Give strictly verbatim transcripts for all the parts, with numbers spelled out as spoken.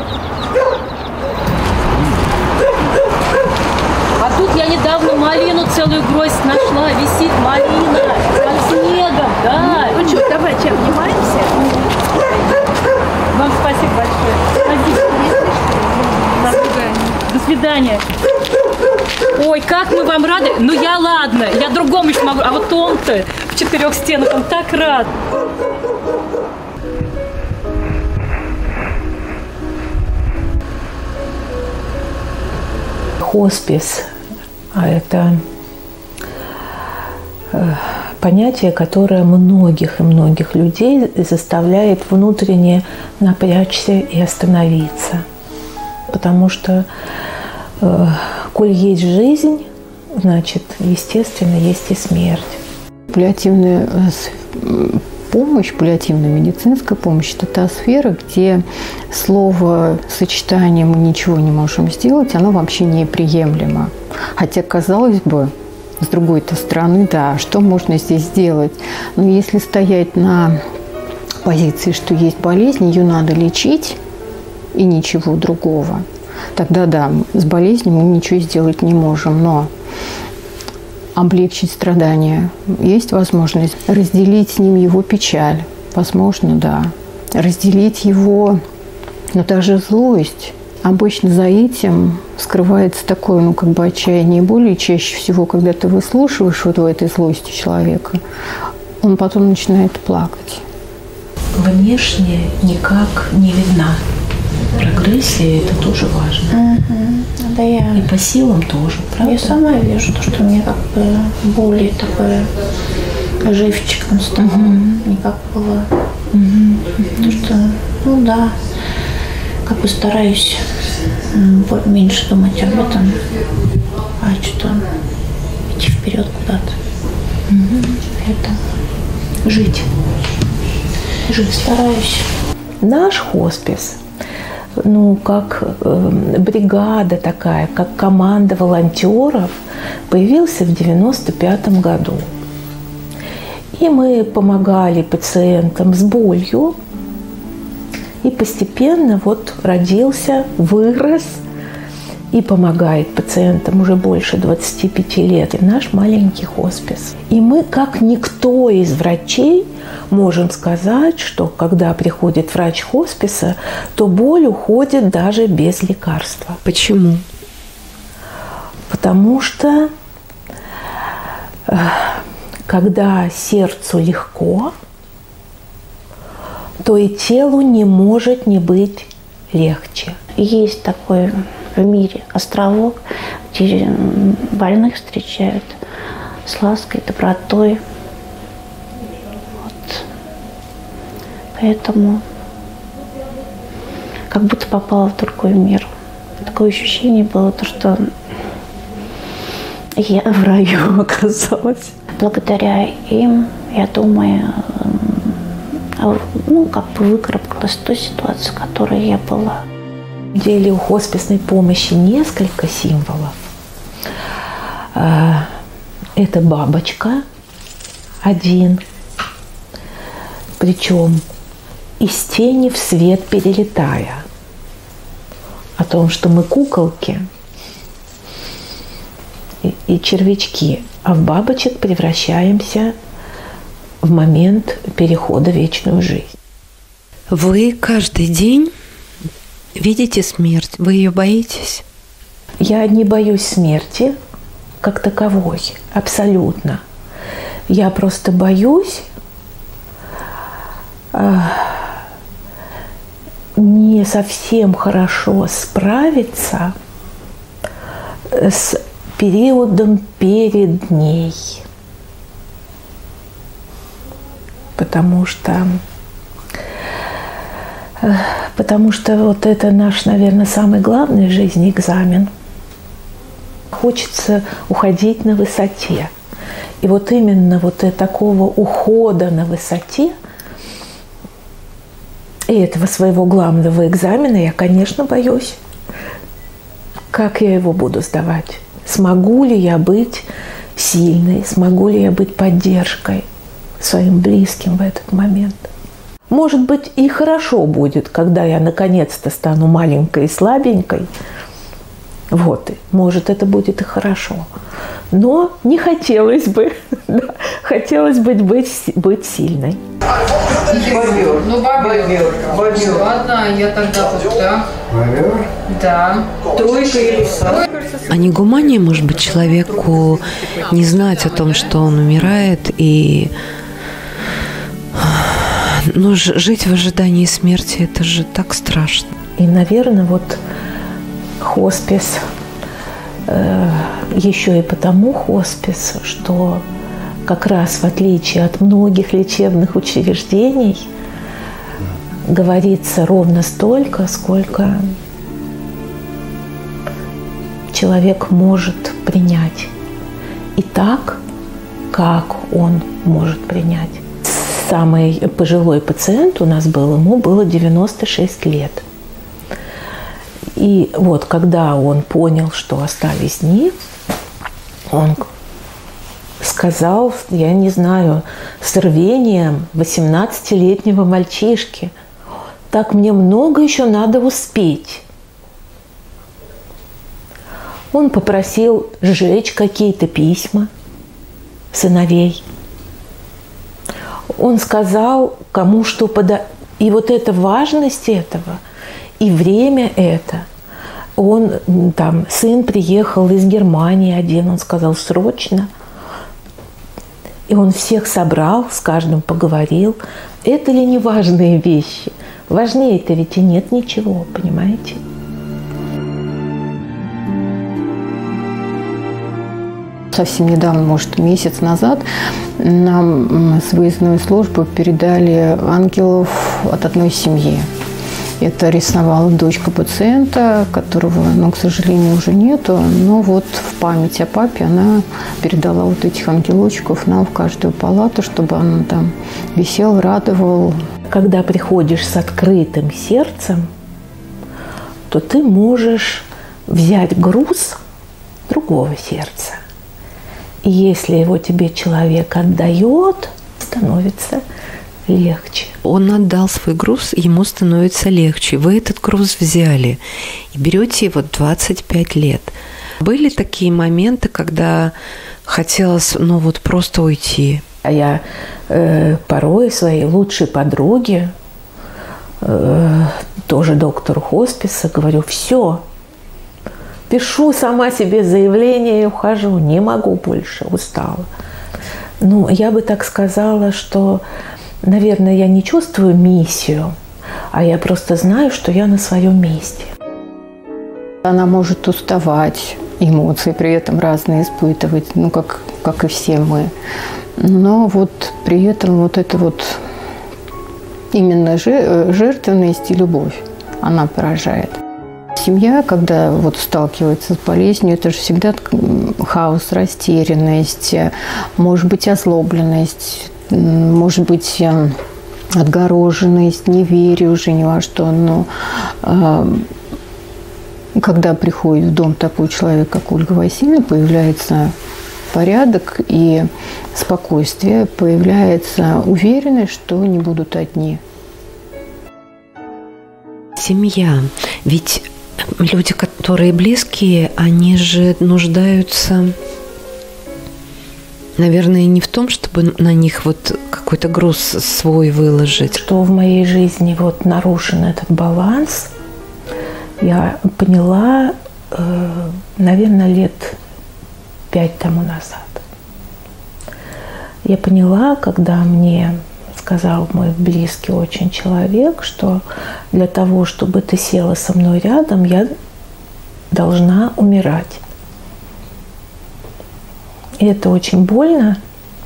А тут я недавно малину целую гроздь нашла. Висит малина под снегом. Да. Ну что, давайте обнимаемся. Вам спасибо большое. Спасибо. До свидания. Ой, как мы вам рады. Ну я ладно, я другому еще могу. А вот он-то в четырех стенах, он так рад. Хоспис – это понятие, которое многих и многих людей заставляет внутренне напрячься и остановиться. Потому что, э, коль есть жизнь, значит, естественно, есть и смерть. Паллиативная помощь, паллиативная медицинская помощь – это та сфера, где словосочетание «мы ничего не можем сделать», оно вообще неприемлемо. Хотя, казалось бы, с другой-то стороны, да, что можно здесь сделать? Но если стоять на позиции, что есть болезнь, ее надо лечить и ничего другого, тогда да, с болезнью мы ничего сделать не можем, но облегчить страдания есть возможность, разделить с ним его печаль, возможно, да, разделить его, но даже злость. Обычно за этим скрывается такое, ну, как бы отчаяние и боль, и чаще всего, когда ты выслушиваешь вот в этой злости человека, он потом начинает плакать. Внешне никак не видна прогрессия, это тоже важно. Угу. Да я... И по силам тоже, правда? Я сама вижу, то, что мне как бы более такое живчиком стало, угу. Не как было. Угу. То, что, ну да, как бы стараюсь меньше думать об этом, а что-то идти вперед куда-то. Угу. Это жить. Жить стараюсь. Наш хоспис, ну, как э, бригада такая, как команда волонтеров, появился в девяносто пятом году. И мы помогали пациентам с болью. И постепенно вот родился, вырос и помогает пациентам уже больше двадцати пяти лет. И наш маленький хоспис. И мы, как никто из врачей, можем сказать, что когда приходит врач хосписа, то боль уходит даже без лекарства. Почему? Потому что когда сердцу легко, то и телу не может не быть легче. Есть такой в мире островок, где больных встречают с лаской, добротой. Вот. Поэтому как будто попала в другой мир. Такое ощущение было, то, что я в раю оказалась. Благодаря им, я думаю, ну, как бы выкарабкалась в той ситуации, в которой я была. В деле у хосписной помощи несколько символов. Это бабочка один, причем из тени в свет перелетая. О том, что мы куколки и, и червячки, а в бабочек превращаемся в момент перехода в вечную жизнь. Вы каждый день видите смерть? Вы ее боитесь? Я не боюсь смерти как таковой, абсолютно. Я просто боюсь э, не совсем хорошо справиться с периодом перед ней. Потому что, потому что вот это наш, наверное, самый главный в жизни экзамен. Хочется уходить на высоте. И вот именно вот такого ухода на высоте и этого своего главного экзамена я, конечно, боюсь. Как я его буду сдавать? Смогу ли я быть сильной? Смогу ли я быть поддержкой своим близким в этот момент? Может быть, и хорошо будет, когда я наконец-то стану маленькой и слабенькой. Вот, может, это будет и хорошо. Но не хотелось бы. Да, хотелось бы быть, быть сильной. Бобер. Ну, бобер. Бобер. Ладно, я тогда вот так. Бобер? Да. Тройка или сад. А не гуманнее, может быть, человеку не знать о том, что он умирает, и ну, жить в ожидании смерти, это же так страшно. И, наверное, вот хоспис, э, еще и потому хоспис, что как раз в отличие от многих лечебных учреждений говорится ровно столько, сколько человек может принять. И так, как он может принять. Самый пожилой пациент у нас был, ему было девяносто шесть лет. И вот когда он понял, что остались дни, он сказал, я не знаю, с рвением восемнадцатилетнего мальчишки: так мне много еще надо успеть. Он попросил сжечь какие-то письма сыновей. Он сказал, кому что подать. И вот эта важность этого, и время это. Он, там, сын приехал из Германии один, он сказал, срочно. И он всех собрал, с каждым поговорил. Это ли не важные вещи? Важнее-то ведь и нет ничего, понимаете? Совсем недавно, может, месяц назад, нам с выездной службы передали ангелов от одной семьи. Это рисовала дочка пациента, которого, ну, к сожалению, уже нету. Но вот в память о папе она передала вот этих ангелочков нам в каждую палату, чтобы он там висел, радовал. Когда приходишь с открытым сердцем, то ты можешь взять груз другого сердца. И если его тебе человек отдает, становится легче. Он отдал свой груз, ему становится легче. Вы этот груз взяли и берете его двадцать пять лет. Были такие моменты, когда хотелось, ну вот, просто уйти? А я э, порой своей лучшей подруге, э, тоже доктору хосписа, говорю: все, пишу сама себе заявление и ухожу, не могу больше, устала. Ну, я бы так сказала, что, наверное, я не чувствую миссию, а я просто знаю, что я на своем месте. Она может уставать, эмоции при этом разные испытывать, ну, как, как и все мы. Но вот при этом вот это вот именно жертвенность и любовь она поражает. Семья, когда вот сталкивается с болезнью, это же всегда хаос, растерянность, может быть, озлобленность, может быть, отгороженность, неверие уже ни во что. Но э, когда приходит в дом такой человек, как Ольга Васильевна, появляется порядок и спокойствие, появляется уверенность, что не будут одни. Семья. Ведь люди, которые близкие, они же нуждаются, наверное, не в том, чтобы на них вот какой-то груз свой выложить. Что в моей жизни вот нарушен этот баланс, я поняла, э, наверное, лет пять тому назад. Я поняла, когда мне сказал мой близкий очень человек, что для того, чтобы ты села со мной рядом, я должна умирать. И это очень больно.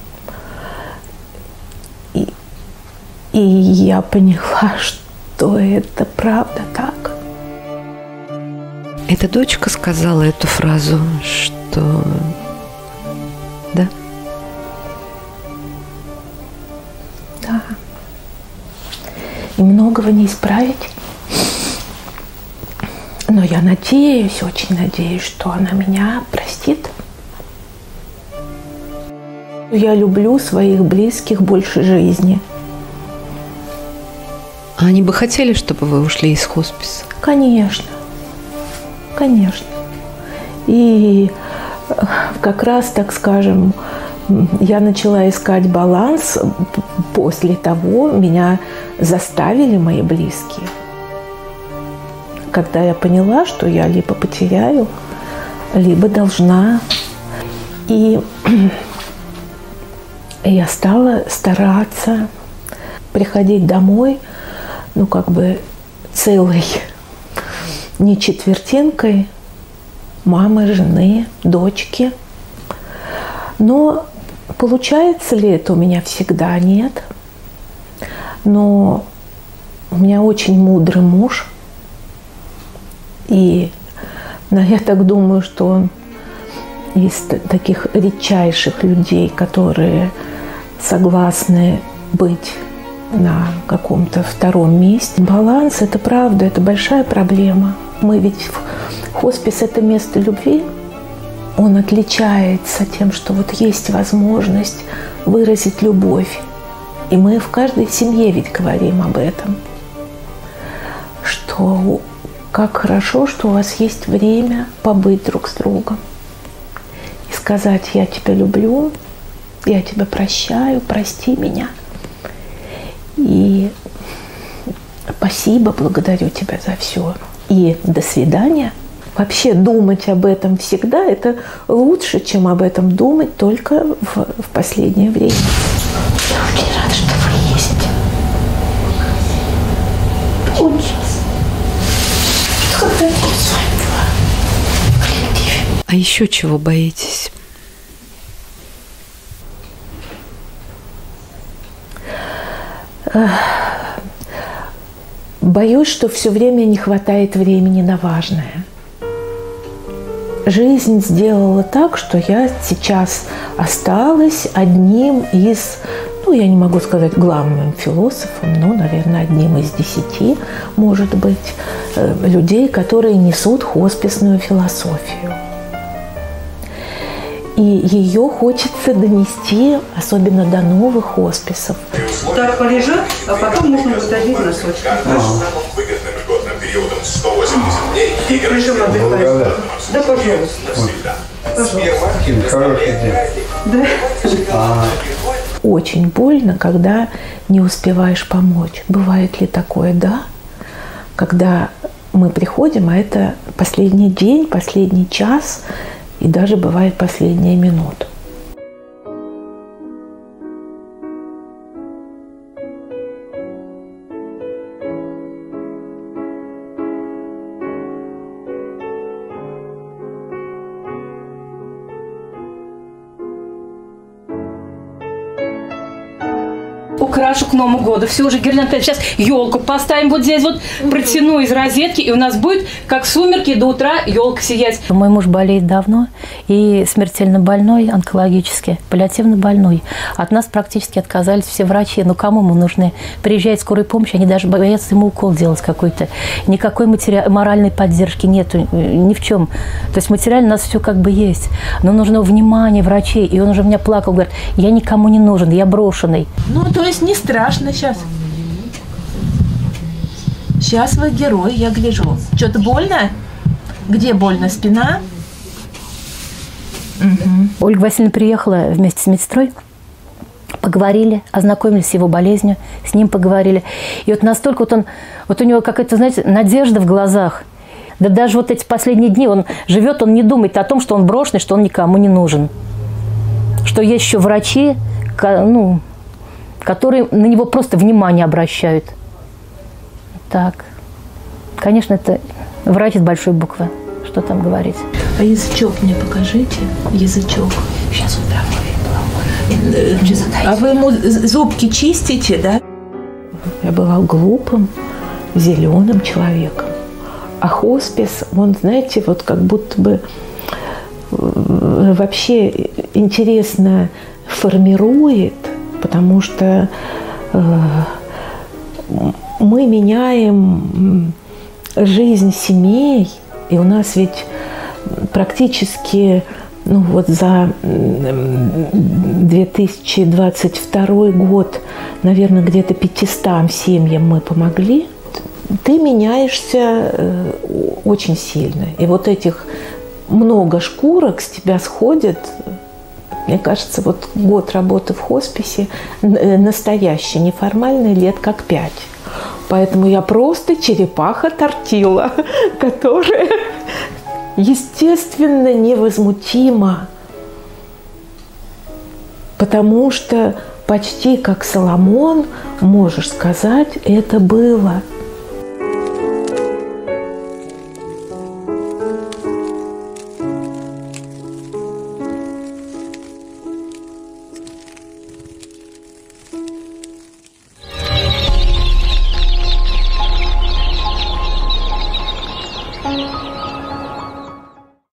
И, и я поняла, что это правда так. Эта дочка сказала эту фразу, что... Да? Да. И многого не исправить. Но я надеюсь, очень надеюсь, что она меня простит. Я люблю своих близких больше жизни. А они бы хотели, чтобы вы ушли из хосписа? Конечно, конечно. И как раз, так скажем, я начала искать баланс. После того меня заставили мои близкие. Когда я поняла, что я либо потеряю, либо должна. И я стала стараться приходить домой, ну, как бы целой, не четвертинкой мамы, жены, дочки. Но получается ли это у меня всегда? Нет. Но у меня очень мудрый муж. И но я так думаю, что он из таких редчайших людей, которые согласны быть на каком-то втором месте. Баланс – это правда, это большая проблема. Мы ведь хоспис – это место любви. Он отличается тем, что вот есть возможность выразить любовь. И мы в каждой семье ведь говорим об этом. Что как хорошо, что у вас есть время побыть друг с другом. И сказать: я тебя люблю, я тебя прощаю, прости меня. И спасибо, благодарю тебя за все. И до свидания. Вообще думать об этом всегда – это лучше, чем об этом думать только в, в последнее время. Я очень рада, что вы есть. Очень. Что хотите с вами в коллективе? А еще чего боитесь? Боюсь, что все время не хватает времени на важное. Жизнь сделала так, что я сейчас осталась одним из, ну, я не могу сказать главным философом, но, наверное, одним из десяти, может быть, людей, которые несут хосписную философию. И ее хочется донести, особенно до новых хосписов. Так полежат, а потом можно будет одеть носочки. Режим отдыхает. Да, пожалуйста. Пожалуйста. Да. Очень больно, когда не успеваешь помочь. Бывает ли такое? Да. Когда мы приходим, а это последний день, последний час, и даже бывает последняя минута. Украшу к Новому году. Все уже гирлянда. Сейчас елку поставим вот здесь вот, протяну из розетки, и у нас будет, как сумерки, до утра елка сиять. Мой муж болеет давно и смертельно больной, онкологически, паллиативно больной. От нас практически отказались все врачи. Ну, кому мы нужны? Приезжает скорая помощь, они даже боятся ему укол делать какой-то. Никакой матери... моральной поддержки нету, ни в чем. То есть материально у нас все как бы есть. Но нужно внимание врачей. И он уже у меня плакал, говорит: я никому не нужен, я брошенный. Ну, то есть не страшно сейчас. Сейчас вы герой, я гляжу. Что-то больно? Где больно? Спина? Угу. Ольга Васильевна приехала вместе с медсестрой. Поговорили, ознакомились с его болезнью, с ним поговорили. И вот настолько вот он, вот у него какая-то, знаете, надежда в глазах. Да даже вот эти последние дни он живет, он не думает о том, что он брошенный, что он никому не нужен. Что есть еще врачи, ну, которые на него просто внимание обращают. Так. Конечно, это врач с большой буквы. Что там говорить? А язычок мне покажите. Язычок. Сейчас он прям. А вы ему зубки чистите, да? Я была глупым, зеленым человеком. А хоспис, он, знаете, вот как будто бы вообще интересно формирует, потому что э, мы меняем жизнь семей, и у нас ведь практически ну вот за две тысячи двадцать второй год, наверное, где-то пятистам семьям мы помогли. Ты меняешься очень сильно. И вот этих много шкурок с тебя сходит. Мне кажется, вот год работы в хосписе настоящий, неформальный, лет как пять. Поэтому я просто черепаха-тортила, которая, естественно, невозмутима. Потому что почти как Соломон, можешь сказать, это было. Thank you.